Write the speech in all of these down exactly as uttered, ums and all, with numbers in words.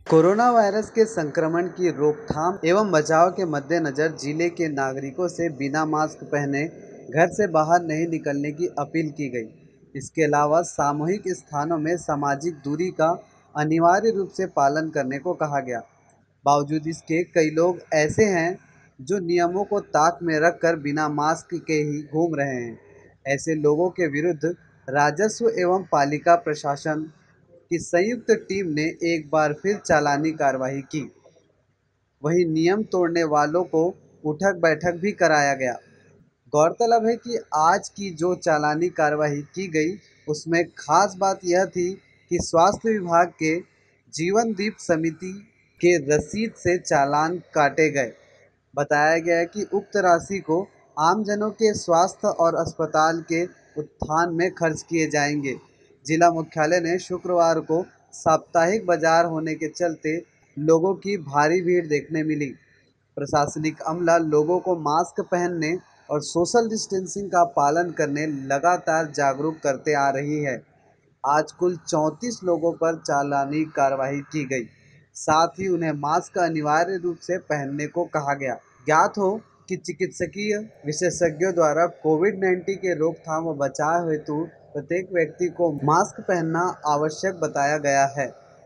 Corona virus के संक्रमण की रोकथाम एवं बचाव के मद्देनजर जिले के नागरिकों से बिना मास्क पहने घर से बाहर नहीं निकलने की अपील की गई। इसके अलावा सामूहिक स्थानों में सामाजिक दूरी का अनिवार्य रूप से पालन करने को कहा गया। बावजूद इसके कई लोग ऐसे हैं जो नियमों को ताक में रखकर बिना मास्क के ही घूम रहे हैं। ऐसे लोगों के विरुद्ध राजस्व एवं पालिका प्रशासन की संयुक्त टीम ने एक बार फिर चालानी कार्रवाई की। वहीं नियम तोड़ने वालों को उठक बैठक भी कराया गया। गौरतलब है कि आज की जो चालानी कार्रवाई की गई उसमें खास बात यह थी कि स्वास्थ्य विभाग के जीवन दीप समिति के रसीद से चालान काटे गए। बताया गया कि उक्त राशि को आमजनों के स्वास्थ्य और अस्पताल के उत्थान में खर्च किए जाएंगे। जिला मुख्यालय ने शुक्रवार को साप्ताहिक बाजार होने के चलते लोगों की भारी भीड़ देखने मिली। प्रशासनिक अमला लोगों को मास्क पहनने और सोशल डिस्टेंसिंग का पालन करने लगातार जागरूक करते आ रही है। आज कुल चौंतीस लोगों पर चालानी कार्रवाई की गई, साथ ही उन्हें मास्क अनिवार्य रूप से पहनने को कहा गया। ज्ञात हो कि चिकित्सकीय विशेषज्ञों द्वारा कोविड उन्नीस के रोकथाम व बचाव हेतु प्रत्येक व्यक्ति को मास्क पहनना आवश्यक बताया गया है।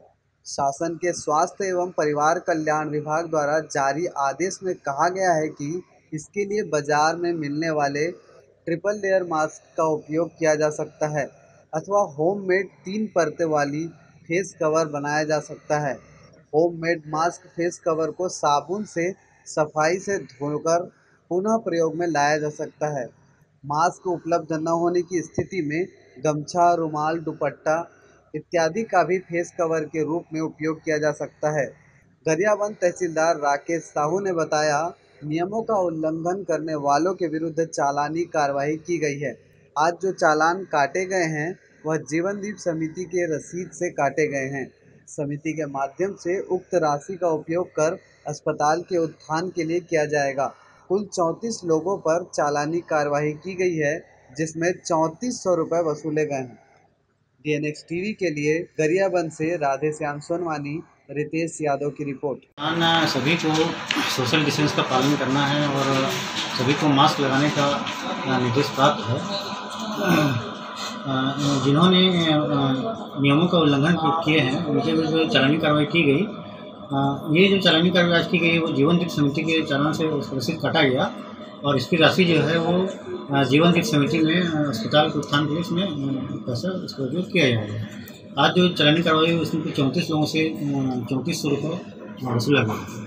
शासन के स्वास्थ्य एवं परिवार कल्याण विभाग द्वारा जारी आदेश में कहा गया है कि इसके लिए बाजार में मिलने वाले ट्रिपल लेयर मास्क का उपयोग किया जा सकता है अथवा होममेड तीन परतें वाली फेस कवर बनाया जा सकता है। होममेड मास्क फेस कवर को साबुन से सफाई से धोकर पुनः प्रयोग में लाया जा सकता है। मास्क उपलब्ध न होने की स्थिति में गमछा, रुमाल, दुपट्टा इत्यादि का भी फेस कवर के रूप में उपयोग किया जा सकता है। गरियाबंद तहसीलदार राकेश साहू ने बताया, नियमों का उल्लंघन करने वालों के विरुद्ध चालानी कार्रवाई की गई है। आज जो चालान काटे गए हैं वह जीवन दीप समिति के रसीद से काटे गए हैं। समिति के माध्यम से उक्त राशि का उपयोग कर अस्पताल के उत्थान के लिए किया जाएगा। कुल चौंतीस लोगों पर चालानी कार्रवाई की गई है, जिसमें चौंतीस सौ रुपये वसूले गए हैं। डी एन एक्स टीवी के लिए गरियाबंद से राधे श्याम सोनवानी, रितेश यादव की रिपोर्ट। हाँ, सभी को सोशल डिस्टेंस का पालन करना है और सभी को मास्क लगाने का निर्देश प्राप्त है। जिन्होंने नियमों का उल्लंघन किए हैं उनके विरुद्ध चालानी कार्रवाई की गई। ये जो चालानी कार्रवाई आज की गई वो जीवन दीप समिति के चालान से रसीद काटा गया और इसकी राशि जो है वो जीवन दीप समिति में अस्पताल के उत्थान के लिए इसमें पैसा इसका उपयोग किया जाएगा। आज जो चालानी कार्रवाई हुई उसमें चौंतीस लोगों से चौंतीस सौ रुपये वसूला गया।